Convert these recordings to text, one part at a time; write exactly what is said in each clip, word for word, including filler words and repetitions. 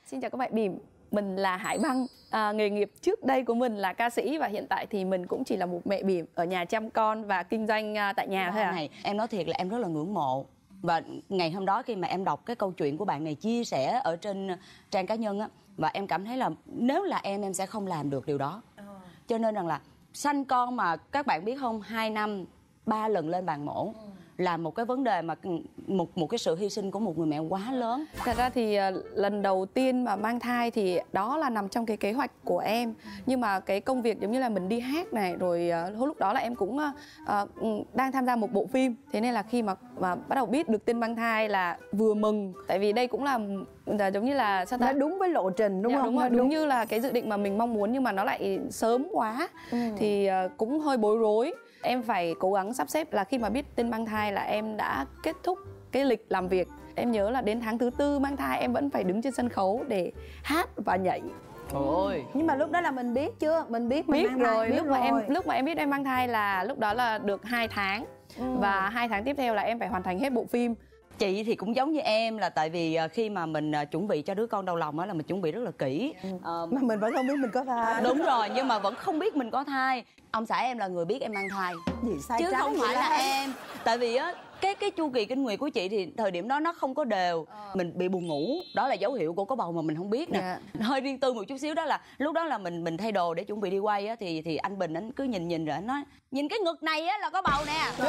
Xin chào các bạn Bỉm, mình là Hải Băng. À, nghề nghiệp trước đây của mình là ca sĩ và hiện tại thì mình cũng chỉ là một mẹ bỉm ở nhà chăm con và kinh doanh tại nhà thôi à. Này, em nói thiệt là em rất là ngưỡng mộ. Và ngày hôm đó khi mà em đọc cái câu chuyện của bạn này chia sẻ ở trên trang cá nhân á, và em cảm thấy là nếu là em em sẽ không làm được điều đó. Cho nên rằng là sanh con mà các bạn biết không, hai năm ba lần lên bàn mổ là một cái vấn đề mà một một cái sự hy sinh của một người mẹ quá lớn. Thật ra thì uh, lần đầu tiên mà mang thai thì đó là nằm trong cái kế hoạch của em. Nhưng mà cái công việc giống như là mình đi hát này, rồi uh, lúc đó là em cũng uh, uh, đang tham gia một bộ phim. Thế nên là khi mà, mà bắt đầu biết được tin mang thai là vừa mừng. Tại vì đây cũng là, là giống như là sao ta? Nó đúng với lộ trình đúng dạ, không? Đúng, rồi, đúng. đúng như là cái dự định mà mình mong muốn nhưng mà nó lại sớm quá. ừ. Thì uh, cũng hơi bối rối. Em phải cố gắng sắp xếp là khi mà biết tin mang thai là em đã kết thúc cái lịch làm việc. Em nhớ là đến tháng thứ tư mang thai em vẫn phải đứng trên sân khấu để hát và nhảy. Ôi. Nhưng mà lúc đó là mình biết chưa? Mình biết mình biết mang rồi. thai, biết lúc rồi. mà em lúc mà em biết em mang thai là lúc đó là được hai tháng. ừ. Và hai tháng tiếp theo là em phải hoàn thành hết bộ phim. Chị thì cũng giống như em là tại vì khi mà mình chuẩn bị cho đứa con đầu lòng á là mình chuẩn bị rất là kỹ. ừ. ờ, mà mình vẫn không biết mình có thai. Đúng rồi, nhưng mà vẫn không biết mình có thai. Ông xã em là người biết em mang thai gì sai chứ trái không phải là đó. em. Tại vì á cái cái chu kỳ kinh nguyệt của chị thì thời điểm đó nó không có đều. ờ. Mình bị buồn ngủ, đó là dấu hiệu của có bầu mà mình không biết nè. yeah. Hơi riêng tư một chút xíu đó là lúc đó là mình mình thay đồ để chuẩn bị đi quay á, thì thì anh Bình anh cứ nhìn nhìn rồi anh nói nhìn cái ngực này á là có bầu nè.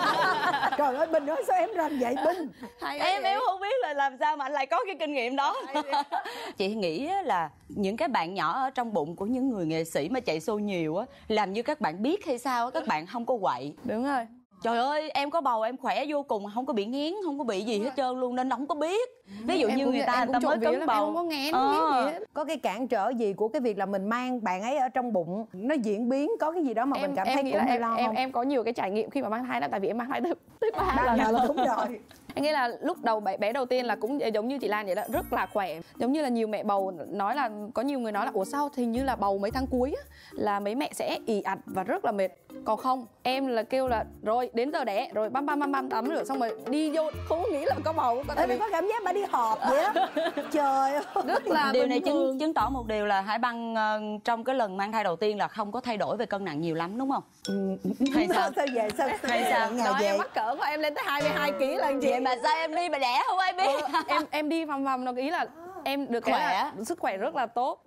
Trời ơi Bình nói sao em làm vậy Bình? Em em không biết là làm sao mà anh lại có cái kinh nghiệm đó. Chị nghĩ là những cái bạn nhỏ ở trong bụng của những người nghệ sĩ mà chạy show nhiều á, làm như các bạn biết hay sao, các bạn không có quậy. Đúng rồi. Trời ơi, em có bầu em khỏe vô cùng, không có bị nghiến, không có bị gì hết trơn luôn nên không có biết. Ví dụ em như cũng, người ta người ta mới cấn bầu, em không có ngén, ờ. ngén gì hết. Có cái cản trở gì của cái việc là mình mang bạn ấy ở trong bụng, nó diễn biến có cái gì đó mà em, mình cảm em thấy nghĩ cũng là hơi em, lo em không? em có nhiều cái trải nghiệm khi mà mang thai đó, tại vì em mang thai tới tới ba Ba lần là đúng rồi. Anh nghĩ là lúc đầu bé, bé đầu tiên là cũng giống như chị Lan vậy đó, rất là khỏe. Giống như là nhiều mẹ bầu nói là, có nhiều người nói là ủa sao hình như là bầu mấy tháng cuối á, là mấy mẹ sẽ ì ạch và rất là mệt. Còn không, em là kêu là rồi đến giờ đẻ, rồi băm băm băm băm tắm rửa xong rồi đi vô, không có nghĩ là có bầu. Có Em có cảm giác bà đi họp vậy á. Trời ơi. Rất là điều bình này thường. chứng, chứng tỏ một điều là Hải Băng uh, trong cái lần mang thai đầu tiên là không có thay đổi về cân nặng nhiều lắm đúng không? Ừ. Hay sao? Sao vậy? Sao, Hay sao? Ngày Nói vậy? em mắc cỡ quá, em lên tới hai mươi hai ki lô gam lần chị. Vậy mà sao em đi mà đẻ không ai biết? ừ, em em đi vòng vòng nó ý là em được cái Khỏe. là sức khỏe rất là tốt.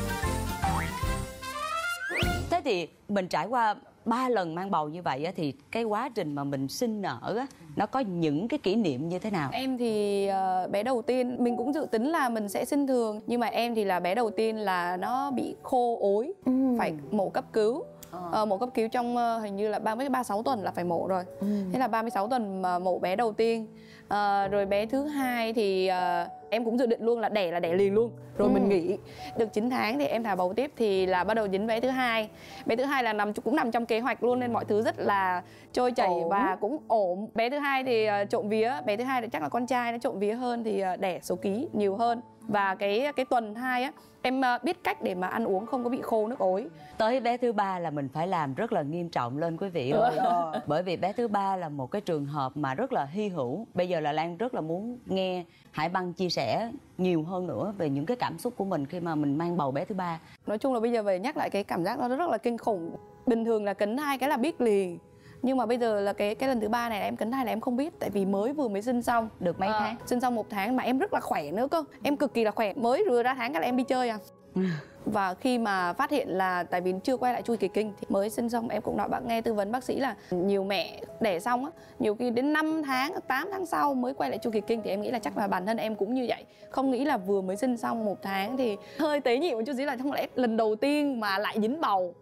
Thế thì mình trải qua ba lần mang bầu như vậy á, thì cái quá trình mà mình sinh nở á, nó có những cái kỷ niệm như thế nào? Em thì uh, bé đầu tiên mình cũng dự tính là mình sẽ sinh thường, nhưng mà em thì là bé đầu tiên là nó bị khô ối, ừ. phải mổ cấp cứu. Ờ, mổ cấp cứu trong uh, hình như là ba mươi ba mươi sáu tuần là phải mổ rồi. ừ. Thế là ba mươi sáu tuần mà mổ bé đầu tiên. uh, Rồi bé thứ hai thì uh, em cũng dự định luôn là đẻ là đẻ liền luôn. Rồi ừ. mình nghỉ được chín tháng thì em thả bầu tiếp, thì là bắt đầu dính bé thứ hai. Bé thứ hai là nằm cũng nằm trong kế hoạch luôn, nên mọi thứ rất là trôi chảy ổn. Và cũng ổn. Bé thứ hai thì uh, trộm vía, bé thứ hai thì chắc là con trai nó trộm vía hơn, thì uh, đẻ số ký nhiều hơn. Và cái cái tuần hai á, em uh, biết cách để mà ăn uống không có bị khô nước ối. Tới bé thứ ba là mình phải làm rất là nghiêm trọng lên quý vị ơi. ừ. Bởi vì bé thứ ba là một cái trường hợp mà rất là hy hữu. Bây giờ là Lan rất là muốn nghe Hải Băng chia sẻ nhiều hơn nữa về những cái cảm xúc của mình khi mà mình mang bầu bé thứ ba. Nói chung là bây giờ về nhắc lại cái cảm giác đó rất là kinh khủng. Bình thường là cấn hai cái là biết liền, nhưng mà bây giờ là cái cái lần thứ ba này là em cấn hai là em không biết, tại vì mới vừa mới sinh xong được mấy à, tháng, sinh xong một tháng mà em rất là khỏe nữa cơ, em cực kỳ là khỏe, mới vừa ra tháng cái là em đi chơi à. Và khi mà phát hiện là tại vì chưa quay lại chu kỳ kinh thì mới sinh xong, em cũng nói bác nghe tư vấn bác sĩ là nhiều mẹ đẻ xong á, nhiều khi đến năm tháng, tám tháng sau mới quay lại chu kỳ kinh, thì em nghĩ là chắc là bản thân em cũng như vậy, không nghĩ là vừa mới sinh xong một tháng thì hơi tế nhị một chút xíu, là không lẽ lần đầu tiên mà lại dính bầu.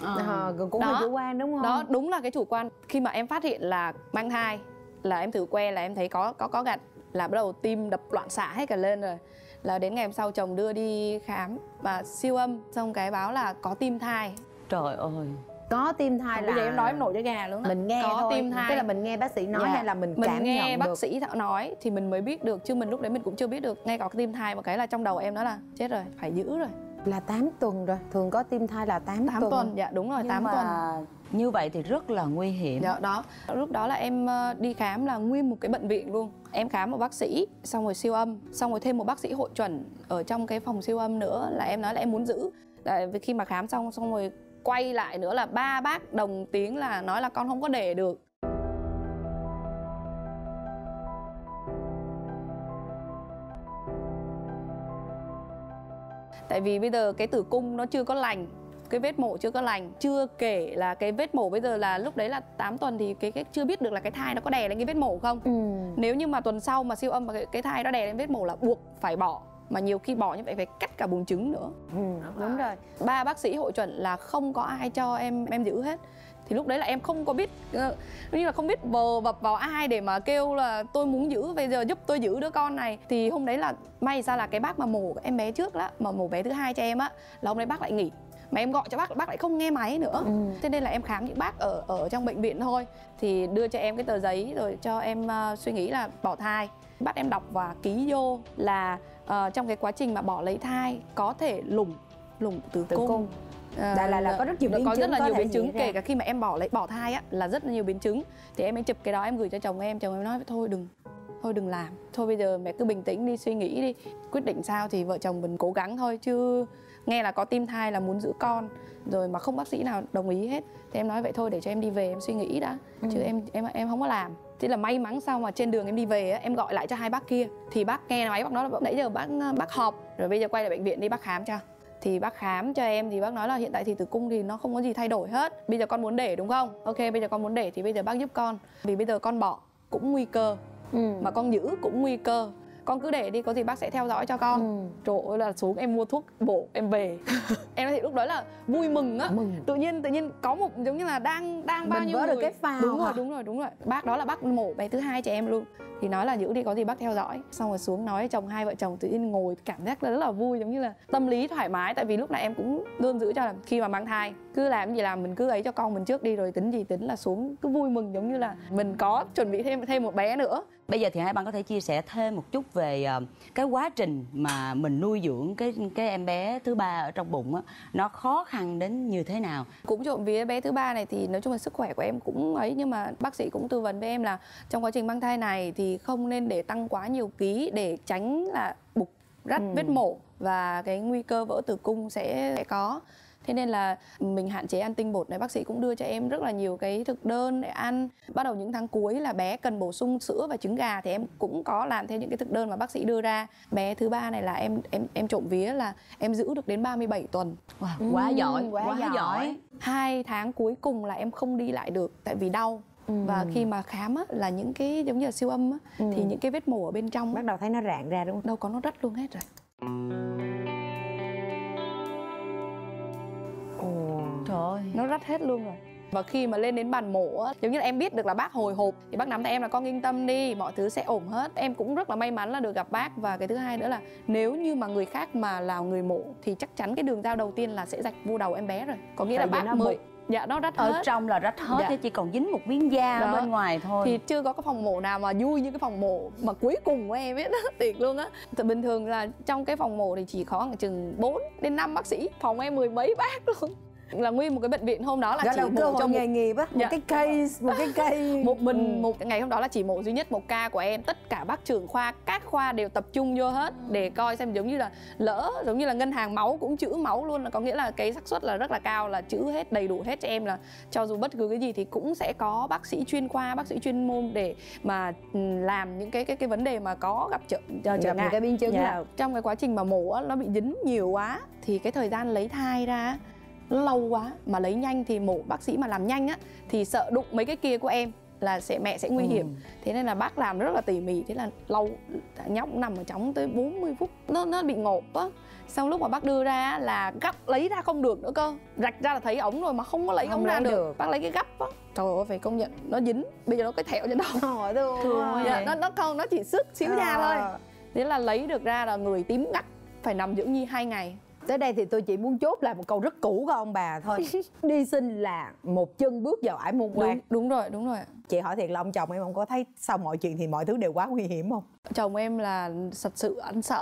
À, cũng là chủ quan đúng không? Đó đúng là cái chủ quan. Khi mà em phát hiện là mang thai là em thử que là em thấy có có có gặt, là bắt đầu tim đập loạn xạ hết cả lên rồi. Là đến ngày hôm sau chồng đưa đi khám và siêu âm, xong cái báo là có tim thai. Trời ơi. Có tim thai là bây giờ em nói em nổi da gà luôn đó. Mình nghe có thôi. tim thai. Tức là mình nghe bác sĩ nói dạ. hay là mình, mình cảm nghe nhận bác được? sĩ nói thì mình mới biết được, chứ mình lúc đấy mình cũng chưa biết được. Nghe có cái tim thai một cái là trong đầu em nói là chết rồi, phải giữ rồi. Là tám tuần rồi, thường có tim thai là tám tám tuần. tuần, dạ đúng rồi, Nhưng tám mà tuần. như vậy thì rất là nguy hiểm. Dạ đó, lúc đó là em ờ, đi khám là nguyên một cái bệnh viện luôn. Em khám một bác sĩ, xong rồi siêu âm, xong rồi thêm một bác sĩ hội chẩn ở trong cái phòng siêu âm nữa, là em nói là em muốn giữ. Tại vì khi mà khám xong xong rồi quay lại nữa là ba bác đồng tiếng là nói là con không có đẻ được. Tại vì bây giờ cái tử cung nó chưa có lành, cái vết mổ chưa có lành, chưa kể là cái vết mổ bây giờ là lúc đấy là tám tuần thì cái, cái chưa biết được là cái thai nó có đè lên cái vết mổ không. Ừ. Nếu như mà tuần sau mà siêu âm mà cái, cái thai nó đè lên vết mổ là buộc phải bỏ, mà nhiều khi bỏ như vậy phải cắt cả buồng trứng nữa. Ừ, đúng rồi. Ba bác sĩ hội chẩn là không có ai cho em em giữ hết. Thì lúc đấy là em không có biết, uh, như là không biết vờ vập vào ai để mà kêu là tôi muốn giữ, bây giờ giúp tôi giữ đứa con này. Thì hôm đấy là may ra là cái bác mà mổ em bé trước đó, mà mổ bé thứ hai cho em á, là hôm đấy bác lại nghỉ. Mà em gọi cho bác, bác lại không nghe máy nữa. Ừ. Thế nên là em khám những bác ở ở trong bệnh viện thôi. Thì đưa cho em cái tờ giấy rồi cho em uh, suy nghĩ là bỏ thai. Bác em đọc và ký vô là uh, trong cái quá trình mà bỏ lấy thai có thể lủng lủng tử cung. cung. À, là, là là có rất nhiều biến có chứng, rất là có nhiều thể biến chứng, diễn ra. kể cả khi mà em bỏ lấy bỏ thai á là rất là nhiều biến chứng. Thì em ấy chụp cái đó em gửi cho chồng em, chồng em nói thôi đừng thôi đừng làm, thôi bây giờ mẹ cứ bình tĩnh đi, suy nghĩ đi, quyết định sao thì vợ chồng mình cố gắng thôi, chứ nghe là có tim thai là muốn giữ con rồi mà không bác sĩ nào đồng ý hết. Thì em nói vậy thôi để cho em đi về em suy nghĩ đã, ừ. chứ em em em không có làm. Thế là may mắn sao mà trên đường em đi về á, em gọi lại cho hai bác kia thì bác nghe máy, bác nói là nãy giờ bác bác họp rồi, bây giờ quay lại bệnh viện đi bác khám cho. Thì bác khám cho em thì bác nói là hiện tại thì tử cung thì nó không có gì thay đổi hết. Bây giờ con muốn đẻ đúng không? Ok, bây giờ con muốn đẻ thì bây giờ bác giúp con. Vì bây giờ con bỏ cũng nguy cơ, ừ. mà con giữ cũng nguy cơ. Con cứ để đi, có gì bác sẽ theo dõi cho con. Ừ. Trời ơi là xuống em mua thuốc bổ em về. Em nói thì lúc đó là vui mừng á. Mừng. Tự nhiên tự nhiên có một giống như là đang đang bao mình nhiêu vỡ người. được cái phao. Đúng rồi, đúng rồi, đúng rồi. Bác đó là bác mổ bé thứ hai cho em luôn. Thì nói là giữ đi, có gì bác theo dõi. Xong rồi xuống nói chồng, hai vợ chồng tự nhiên ngồi cảm giác là rất là vui, giống như là tâm lý thoải mái. Tại vì lúc này em cũng luôn giữ cho là khi mà mang thai cứ làm gì làm mình cứ ấy cho con mình trước đi, rồi tính gì tính, là xuống cứ vui mừng giống như là mình có chuẩn bị thêm thêm một bé nữa. Bây giờ thì hai bạn có thể chia sẻ thêm một chút về uh, cái quá trình mà mình nuôi dưỡng cái cái em bé thứ ba ở trong bụng á, nó khó khăn đến như thế nào? Cũng trộm vía bé thứ ba này thì nói chung là sức khỏe của em cũng ấy, nhưng mà bác sĩ cũng tư vấn với em là trong quá trình mang thai này thì không nên để tăng quá nhiều ký để tránh là bục rách ừ. vết mổ và cái nguy cơ vỡ tử cung sẽ, sẽ có. Thế nên là mình hạn chế ăn tinh bột này, bác sĩ cũng đưa cho em rất là nhiều cái thực đơn để ăn. Bắt đầu những tháng cuối là bé cần bổ sung sữa và trứng gà thì em cũng có làm theo những cái thực đơn mà bác sĩ đưa ra. Bé thứ ba này là em em em trộm vía là em giữ được đến ba mươi bảy tuần. Wow, quá ừ, giỏi, quá, quá giỏi. giỏi. Hai tháng cuối cùng là em không đi lại được tại vì đau. Ừ. Và khi mà khám á, là những cái giống như là siêu âm á, ừ. thì những cái vết mổ ở bên trong bắt đầu thấy nó rạn ra đúng không? Đâu có, nó rách luôn hết rồi. Ồ, trời ơi, nó rách hết luôn rồi. Và khi mà lên đến bàn mổ á, giống như là em biết được là bác hồi hộp thì bác nắm tay em là con yên tâm đi, mọi thứ sẽ ổn hết. Em cũng rất là may mắn là được gặp bác. Và cái thứ hai nữa là nếu như mà người khác mà là người mổ thì chắc chắn cái đường dao đầu tiên là sẽ rạch vô đầu em bé rồi. Có nghĩa tại là bác mới dạ nó rách ở hết. trong là rách hết, dạ. chỉ còn dính một miếng da đó. Ở bên ngoài thôi. Thì chưa có cái phòng mổ nào mà vui như cái phòng mổ mà cuối cùng của em ấy đó, thiệt luôn á. Thì bình thường là trong cái phòng mổ thì chỉ có chừng bốn đến năm bác sĩ, phòng em mười mấy bác luôn. Là nguyên một cái bệnh viện hôm đó là đó chỉ là mổ cho một nghề nghiệp á, một dạ. cái case, một cái case một mình ừ. một ngày hôm đó là chỉ mổ duy nhất một ca của em, tất cả bác trưởng khoa các khoa đều tập trung vô hết để coi xem, giống như là lỡ giống như là ngân hàng máu cũng trữ máu luôn, là có nghĩa là cái xác suất là rất là cao là trữ hết đầy đủ hết cho em, là cho dù bất cứ cái gì thì cũng sẽ có bác sĩ chuyên khoa, bác sĩ chuyên môn để mà làm những cái cái cái vấn đề mà có gặp trở trở ngại cái biến chứng dạ. nào Trong cái quá trình mà mổ á, nó bị dính nhiều quá thì cái thời gian lấy thai ra nó lâu quá, mà lấy nhanh thì mổ bác sĩ mà làm nhanh á thì sợ đụng mấy cái kia của em là sẽ mẹ sẽ nguy hiểm. Ừ. Thế nên là bác làm rất là tỉ mỉ, thế là lâu, nhóc nằm ở trong tới bốn mươi phút, nó nó bị ngộp á. Xong lúc mà bác đưa ra là gắp lấy ra không được nữa cơ, rạch ra là thấy ống rồi mà không có lấy không ống ra được. được Bác lấy cái gắp á, trời ơi phải công nhận nó dính, bây giờ nó cái thẹo trên đầu. Thường dạ, nó nó không, nó chỉ sức xíu da thôi. Thế là lấy được ra là người tím ngắt, phải nằm dưỡng nhi hai ngày. Tới đây thì tôi chỉ muốn chốt lại một câu rất cũ của ông bà thôi. Đi sinh là một chân bước vào ải môn quan. Đúng, đúng rồi, đúng rồi. Chị hỏi thiệt là ông chồng em, ông có thấy sau mọi chuyện thì mọi thứ đều quá nguy hiểm không? Chồng em là thật sự anh sợ.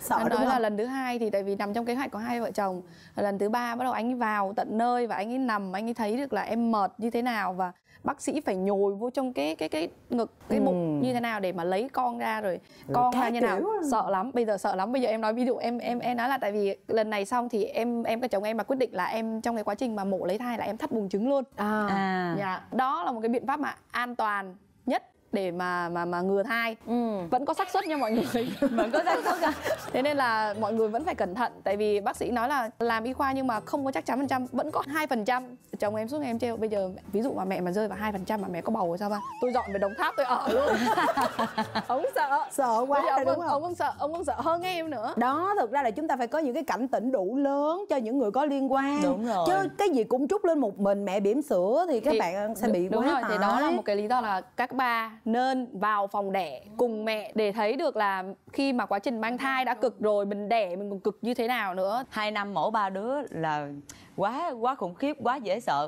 Sợ anh đúng nói là không? lần thứ hai thì tại vì nằm trong kế hoạch của hai vợ chồng, lần thứ ba bắt đầu anh ấy vào tận nơi và anh ấy nằm, anh ấy thấy được là em mệt như thế nào và bác sĩ phải nhồi vô trong cái cái cái ngực, cái Ừ. bụng như thế nào để mà lấy con ra rồi Rồi con các ra như nào. kiểu. Sợ lắm, bây giờ sợ lắm. Bây giờ em nói ví dụ em em em nói là tại vì lần này xong thì em em với chồng em mà quyết định là em trong cái quá trình mà mổ lấy thai là em thắt buồng trứng luôn. À. À. Dạ, đó là một cái biện pháp mà an toàn nhất để mà mà mà ngừa thai. Ừ. Vẫn có xác suất nha mọi người. Vẫn có xác suất à? Thế nên là mọi người vẫn phải cẩn thận. Tại vì bác sĩ nói là làm y khoa nhưng mà không có chắc chắn phần trăm, vẫn có hai phần trăm. Chồng em suốt ngày em trêu, bây giờ ví dụ mà mẹ mà rơi vào hai phần trăm mà mẹ có bầu rồi sao ba? Tôi dọn về Đồng Tháp tôi ở luôn. Ông sợ. Sợ quá Bây giờ rồi ông, đúng còn- không? ông còn sợ, ông còn sợ hơn em nữa. Đó, thực ra là chúng ta phải có những cái cảnh tỉnh đủ lớn cho những người có liên quan. Đúng rồi. Chứ cái gì cũng trút lên một mình mẹ bỉm sữa thì các Thì- bạn sẽ bị đúng quá rồi, tải. thì đó là một cái lý do là các ba nên vào phòng đẻ cùng mẹ để thấy được là khi mà quá trình mang thai đã cực rồi, mình đẻ mình còn cực như thế nào nữa. Hai năm mổ ba đứa là quá quá khủng khiếp, quá dễ sợ.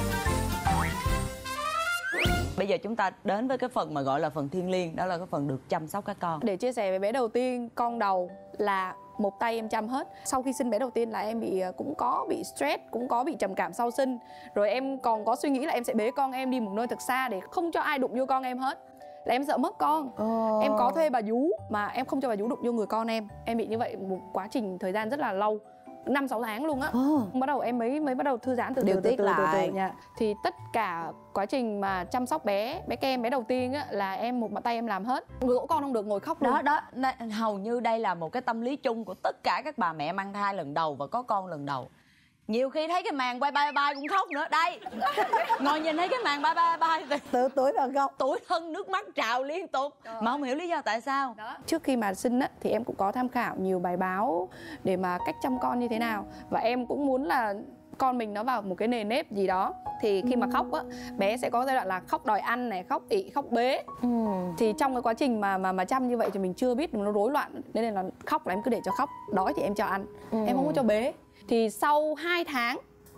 Bây giờ chúng ta đến với cái phần mà gọi là phần thiêng liêng, đó là cái phần được chăm sóc các con. Để chia sẻ với bé đầu tiên, con đầu là một tay em chăm hết. Sau khi sinh bé đầu tiên là em bị cũng có bị stress, cũng có bị trầm cảm sau sinh. Rồi em còn có suy nghĩ là em sẽ bế con em đi một nơi thật xa để không cho ai đụng vô con em hết. Là em sợ mất con. Ờ. Em có thuê bà vú mà em không cho bà vú đụng vô người con em. Em bị như vậy một quá trình thời gian rất là lâu, năm sáu tháng luôn á. Ờ. Bắt đầu em mới mới bắt đầu thư giãn từ từ Điều từ tiết từ, từ, lại. từ, dạ. Thì tất cả quá trình mà chăm sóc bé, bé kem, bé đầu tiên á là em một bàn tay em làm hết. Dỗ con không được, ngồi khóc luôn. Đó đó, n- hầu như đây là một cái tâm lý chung của tất cả các bà mẹ mang thai lần đầu và có con lần đầu. Nhiều khi thấy cái màn bye bye bye cũng khóc nữa. Đây, ngồi nhìn thấy cái màn bye bye bye thì Tự tuổi rồi không? tủi thân, nước mắt trào liên tục. Mà không hiểu lý do tại sao. Đó. Trước khi mà sinh á, thì em cũng có tham khảo nhiều bài báo để mà cách chăm con như thế nào. Và em cũng muốn là con mình nó vào một cái nề nếp gì đó. Thì khi mà khóc á, bé sẽ có giai đoạn là khóc đòi ăn này, khóc ị, khóc bế. Ừ. Thì trong cái quá trình mà mà mà chăm như vậy thì mình chưa biết nó rối loạn, nên là khóc là em cứ để cho khóc, đói thì em cho ăn, Ừ. em không có cho bế. Thì sau hai tháng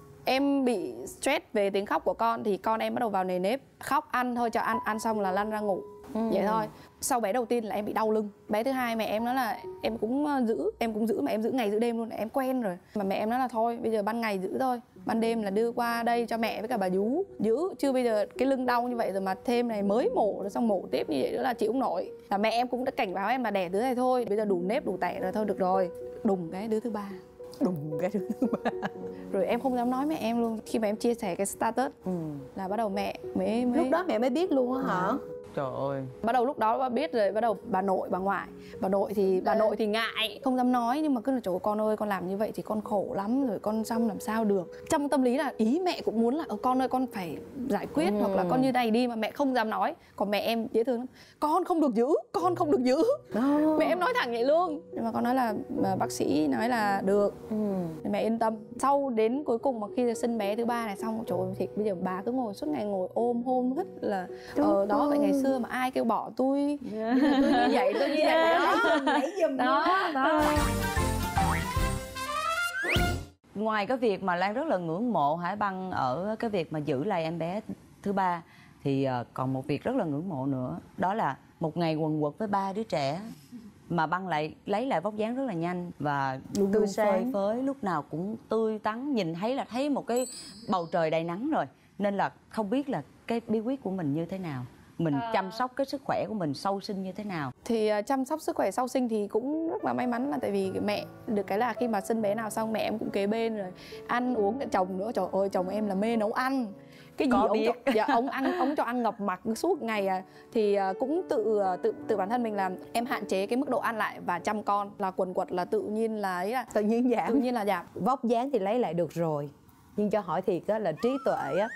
em bị stress về tiếng khóc của con thì con em bắt đầu vào nề nếp, khóc ăn thôi, cho ăn, ăn xong là lăn ra ngủ. Ừ. Vậy thôi. Sau bé đầu tiên là em bị đau lưng. Bé thứ hai mẹ em nói là em cũng ờ, giữ, em cũng giữ mà em giữ ngày giữ đêm luôn, em quen rồi. Mà mẹ em nói là thôi, bây giờ ban ngày giữ thôi, ban đêm là đưa qua đây cho mẹ với cả bà vú giữ. Chứ bây giờ cái lưng đau như vậy rồi mà thêm này mới mổ rồi xong mổ tiếp như vậy nữa là chịu không nổi. Là mẹ em cũng đã cảnh báo em là đẻ đứa này thôi, bây giờ đủ nếp đủ tẻ rồi thôi, được rồi. Đùng cái đứa thứ ba. Đùng cái đứa thứ ba. Rồi em không dám nói mẹ em luôn. Khi mà em chia sẻ cái status Ừ. là bắt đầu mẹ mới, mới... Lúc đó mẹ mới biết luôn á hả? Trời ơi. Bắt đầu lúc đó bà biết rồi, bắt đầu bà nội, bà ngoại. Bà nội thì bà nội thì ngại, không dám nói, nhưng mà cứ là trời ơi, con ơi con làm như vậy thì con khổ lắm rồi, con xong làm sao được. Trong tâm lý là ý mẹ cũng muốn là ờ, con ơi con phải giải quyết, Ừ. hoặc là con như này đi, mà mẹ không dám nói. Còn mẹ em dễ thương lắm, con không được giữ, con không được giữ. Đó. Mẹ em nói thẳng vậy luôn. Nhưng mà con nói là mà bác sĩ nói là được, Ừ. thì mẹ yên tâm. Sau đến cuối cùng mà khi sinh bé thứ ba này xong, trời ơi thì bây giờ bà cứ ngồi suốt ngày ngồi ôm hôn hít là ờ đó vậy ngày xưa mà ai kêu bỏ tôi, nhưng mà tôi như vậy tôi như vậy đó. Nãy giùm Đó, đó. Ngoài cái việc mà Lan rất là ngưỡng mộ Hải Băng ở cái việc mà giữ lại em bé thứ ba, thì ờ, còn một việc rất là ngưỡng mộ nữa, đó là một ngày quần quật với ba đứa trẻ mà Băng lại lấy lại vóc dáng rất là nhanh và Luôn tươi luôn sáng phơi phới, lúc nào cũng tươi tắn, nhìn thấy là thấy một cái bầu trời đầy nắng rồi. Nên là không biết là cái bí quyết của mình như thế nào, mình chăm sóc cái sức khỏe của mình sau sinh như thế nào. Thì uh, chăm sóc sức khỏe sau sinh thì cũng rất là may mắn, là tại vì mẹ được cái là khi mà sinh bé nào xong mẹ em cũng kế bên rồi, ăn uống, cả chồng nữa, trời ơi chồng em là mê nấu ăn. Cái gì Có ông biết. cho, dạ, ông ăn ông cho ăn ngập mặt suốt ngày à. Thì uh, cũng tự tự tự bản thân mình là em hạn chế cái mức độ ăn lại và chăm con, là quần quật là tự nhiên là ấy là Tự nhiên tự giảm. nhiên là giảm. Vóc dáng thì lấy lại được rồi, nhưng cho hỏi thiệt á là trí tuệ á.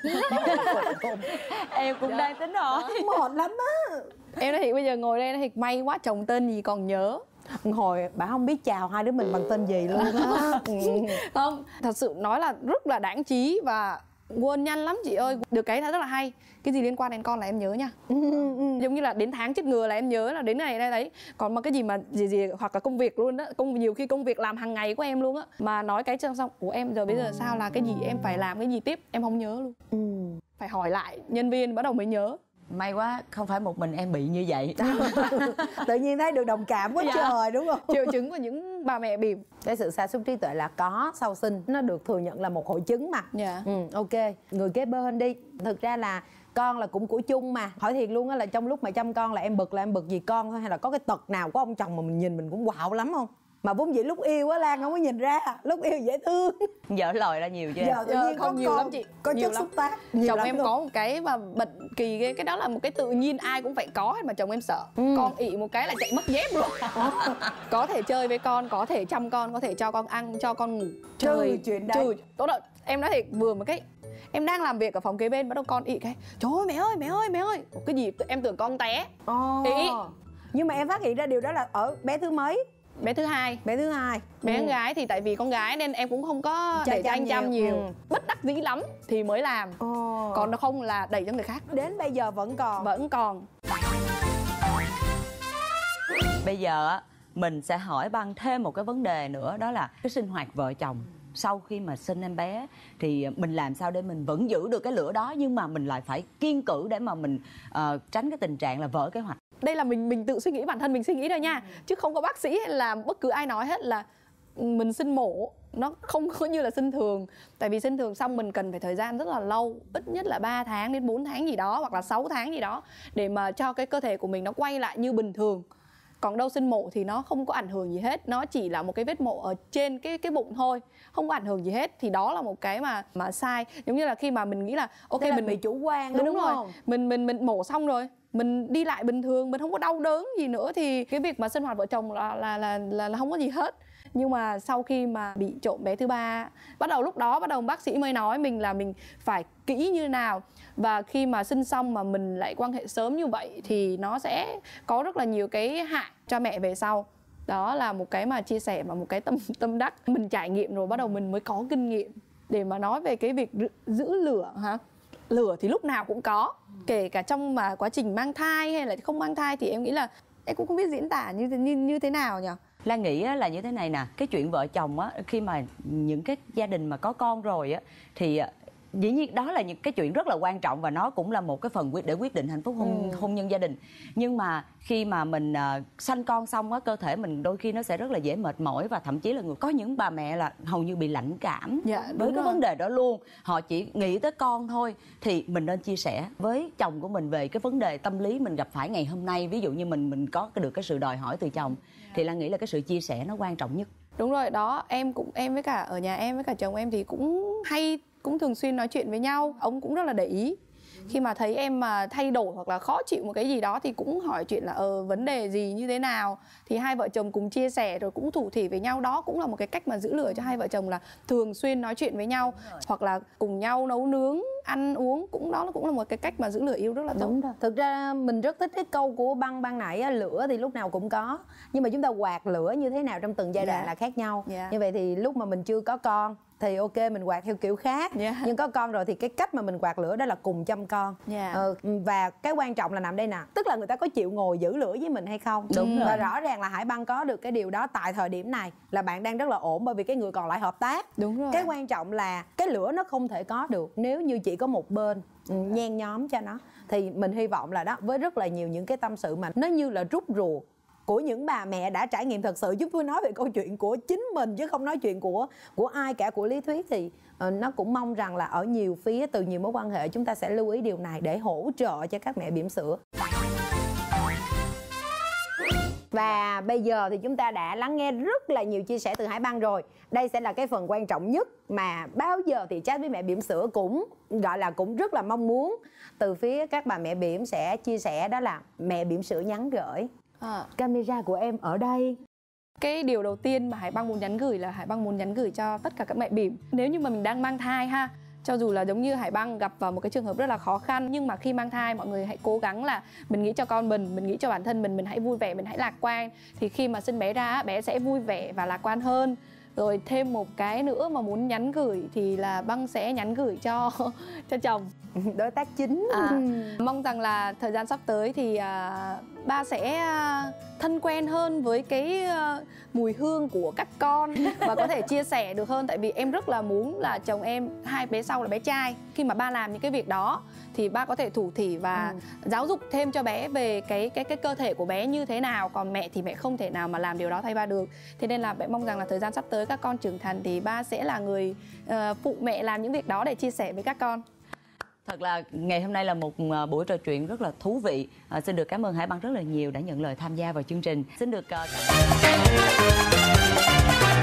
Em cũng đang tính hỏi. Mệt lắm á. Em nói thiệt bây giờ ngồi đây thì may quá, chồng tên gì còn nhớ. Hồi bà không biết chào hai đứa mình bằng tên gì luôn á. Ừ. Không, thật sự nói là rất là đáng trí và quên nhanh lắm chị ơi. Được cái là rất là hay, cái gì liên quan đến con là em nhớ nha. Giống như là đến tháng chết ngừa là em nhớ là đến này đây đấy. Còn mà cái gì mà gì gì hoặc là công việc luôn á, công nhiều khi công việc làm hàng ngày của em luôn á, mà nói cái xong xong của em giờ bây giờ sao là cái gì em phải làm cái gì tiếp em không nhớ luôn. Ừ. Phải hỏi lại nhân viên bắt đầu mới nhớ. May quá không phải một mình em bị như vậy. Tự nhiên thấy được đồng cảm quá. Dạ. Trời, đúng không? Triệu chứng của những bà mẹ bỉm. Cái sự sa sút trí tuệ là có sau sinh, nó được thừa nhận là một hội chứng mà. Dạ. Ừ, ok. Người kế bên đi. Thực ra là con là cũng của chung mà. Hỏi thiệt luôn á, là trong lúc mà chăm con là em bực là em bực vì con thôi, hay là có cái tật nào của ông chồng mà mình nhìn mình cũng quạo lắm không? Mà vốn dĩ lúc yêu á Lan không có nhìn ra, lúc yêu dễ thương. Dở lời ra nhiều chưa? Giờ tự nhiên không có nhiều con, lắm chị. có Nhiều chất lắm. xúc tác. Nhiều Chồng lắm em luôn. có một cái mà bật kỳ cái, cái đó là một cái tự nhiên ai cũng phải có hết mà chồng em sợ. Ừ. Con ị một cái là chạy mất dép luôn. Có thể chơi với con, có thể chăm con, có thể cho con ăn, cho con ngủ. Trừ chuyện đấy. Trừ. Tốt rồi, em nói thiệt vừa một cái em đang làm việc ở phòng kế bên bắt đầu con ị cái trời ơi mẹ ơi mẹ ơi mẹ ơi cái gì em tưởng con té. Ồ. Ị. Nhưng mà em phát hiện ra điều đó là ở bé thứ mấy? Bé thứ hai. Bé thứ hai. Bé Ừ. con gái thì tại vì con gái nên em cũng không có Cho để cho chăm anh chăm nhiều. nhiều, Ừ. bất đắc dĩ lắm thì mới làm. Ồ. Còn nó không là đẩy cho người khác. Đến bây giờ vẫn còn. Vẫn còn. Bây giờ á, mình sẽ hỏi Băng thêm một cái vấn đề nữa, đó là cái sinh hoạt vợ chồng sau khi mà sinh em bé thì mình làm sao để mình vẫn giữ được cái lửa đó nhưng mà mình lại phải kiêng cữ để mà mình uh, tránh cái tình trạng là vỡ kế hoạch. Đây là mình mình tự suy nghĩ, bản thân mình suy nghĩ thôi nha, chứ không có bác sĩ hay là bất cứ ai nói hết là mình sinh mổ nó không có như là sinh thường. Tại vì sinh thường xong mình cần phải thời gian rất là lâu, ít nhất là ba tháng đến bốn tháng gì đó, hoặc là sáu tháng gì đó để mà cho cái cơ thể của mình nó quay lại như bình thường. Còn đâu sinh mổ thì nó không có ảnh hưởng gì hết, nó chỉ là một cái vết mổ ở trên cái cái bụng thôi, không có ảnh hưởng gì hết. Thì đó là một cái mà mà sai. Giống như là khi mà mình nghĩ là ok Thế là mình bị chủ quan đó, đúng, đúng rồi không? mình mình mình mổ xong rồi mình đi lại bình thường, mình không có đau đớn gì nữa thì cái việc mà sinh hoạt vợ chồng là là là là, là không có gì hết. Nhưng mà sau khi mà bị trộm bé thứ ba, bắt đầu lúc đó bắt đầu bác sĩ mới nói mình là mình phải kỹ như nào. Và khi mà sinh xong mà mình lại quan hệ sớm như vậy thì nó sẽ có rất là nhiều cái hại cho mẹ về sau. Đó là một cái mà chia sẻ và một cái tâm tâm đắc mình trải nghiệm rồi bắt đầu mình mới có kinh nghiệm để mà nói về cái việc giữ lửa hả? Lửa thì lúc nào cũng có, kể cả trong mà quá trình mang thai hay là không mang thai thì em nghĩ là em cũng không biết diễn tả như như như thế nào nhỉ. Lan nghĩ là như thế này nè, cái chuyện vợ chồng á, khi mà những cái gia đình mà có con rồi á thì dĩ nhiên đó là những cái chuyện rất là quan trọng và nó cũng là một cái phần quyết để quyết định hạnh phúc hôn, ừ. hôn nhân gia đình. Nhưng mà khi mà mình uh, sanh con xong á, cơ thể mình đôi khi nó sẽ rất là dễ mệt mỏi và thậm chí là người có những bà mẹ là hầu như bị lãnh cảm dạ, với cái rồi. vấn đề đó luôn. Họ chỉ nghĩ tới con thôi. Thì mình nên chia sẻ với chồng của mình về cái vấn đề tâm lý mình gặp phải ngày hôm nay. Ví dụ như mình mình có được cái sự đòi hỏi từ chồng thì Lan nghĩ là cái sự chia sẻ nó quan trọng nhất. Đúng rồi đó, em cũng em với cả ở nhà em với cả chồng em thì cũng hay cũng thường xuyên nói chuyện với nhau. Ông cũng rất là để ý. Khi mà thấy em mà thay đổi hoặc là khó chịu một cái gì đó thì cũng hỏi chuyện là ờ vấn đề gì như thế nào. Thì hai vợ chồng cùng chia sẻ rồi cũng thủ thỉ với nhau. Đó cũng là một cái cách mà giữ lửa cho hai vợ chồng là thường xuyên nói chuyện với nhau. Hoặc là cùng nhau nấu nướng, ăn uống. Cũng đó cũng là một cái cách mà giữ lửa yêu rất là tốt. Đúng rồi. Thực ra mình rất thích cái câu của Băng ban nãy á, lửa thì lúc nào cũng có. Nhưng mà chúng ta quạt lửa như thế nào trong từng giai đoạn Dạ. là khác nhau. Dạ. Như vậy thì lúc mà mình chưa có con thì ok mình quạt theo kiểu khác. Dạ. Nhưng có con rồi thì cái cách mà mình quạt lửa đó là cùng chăm con. Dạ. ờ, Và cái quan trọng là nằm đây nè, tức là người ta có chịu ngồi giữ lửa với mình hay không. Đúng Và rồi. rõ ràng là Hải Băng có được cái điều đó tại thời điểm này là bạn đang rất là ổn, bởi vì cái người còn lại hợp tác. Đúng rồi. Cái quan trọng là cái lửa nó không thể có được nếu như chỉ có một bên nhen nhóm cho nó. Thì mình hy vọng là đó, với rất là nhiều những cái tâm sự mà nó như là rút ruột của những bà mẹ đã trải nghiệm thật sự, chúng tôi nói về câu chuyện của chính mình chứ không nói chuyện của của ai cả, của lý thuyết, thì uh, nó cũng mong rằng là ở nhiều phía, từ nhiều mối quan hệ, chúng ta sẽ lưu ý điều này để hỗ trợ cho các mẹ bỉm sữa. Và bây giờ thì chúng ta đã lắng nghe rất là nhiều chia sẻ từ Hải Băng rồi. Đây sẽ là cái phần quan trọng nhất mà bao giờ thì chat với mẹ bỉm sữa cũng gọi là cũng rất là mong muốn từ phía các bà mẹ bỉm sẽ chia sẻ, đó là mẹ bỉm sữa nhắn gửi. À. Camera của em ở đây. Cái điều đầu tiên mà Hải Băng muốn nhắn gửi là Hải Băng muốn nhắn gửi cho tất cả các mẹ bỉm. Nếu như mà mình đang mang thai ha, cho dù là giống như Hải Băng gặp vào một cái trường hợp rất là khó khăn, nhưng mà khi mang thai mọi người hãy cố gắng là mình nghĩ cho con mình, mình nghĩ cho bản thân mình, mình hãy vui vẻ, mình hãy lạc quan. Thì khi mà sinh bé ra, bé sẽ vui vẻ và lạc quan hơn. Rồi thêm một cái nữa mà muốn nhắn gửi thì là Băng sẽ nhắn gửi cho cho chồng, đối tác chính. À, mong rằng là thời gian sắp tới thì à, ba sẽ à, thân quen hơn với cái à, mùi hương của các con và có thể chia sẻ được hơn. Tại vì em rất là muốn là chồng em, hai bé sau là bé trai, khi mà ba làm những cái việc đó thì ba có thể thủ thỉ và ừ. giáo dục thêm cho bé về cái cái cái cơ thể của bé như thế nào. Còn mẹ thì mẹ không thể nào mà làm điều đó thay ba được. Thế nên là mẹ mong rằng là thời gian sắp tới các con trưởng thành thì ba sẽ là người uh, phụ mẹ làm những việc đó để chia sẻ với các con. Thật là ngày hôm nay là một buổi trò chuyện rất là thú vị. À, xin được cảm ơn Hải Băng rất là nhiều đã nhận lời tham gia vào chương trình. Xin được uh...